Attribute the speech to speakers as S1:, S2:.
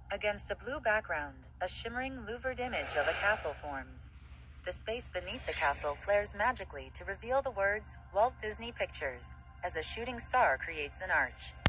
S1: Against a blue background, a shimmering louvered image of a castle forms. The space beneath the castle flares magically to reveal the words, Walt Disney Pictures, as a shooting star creates an arch.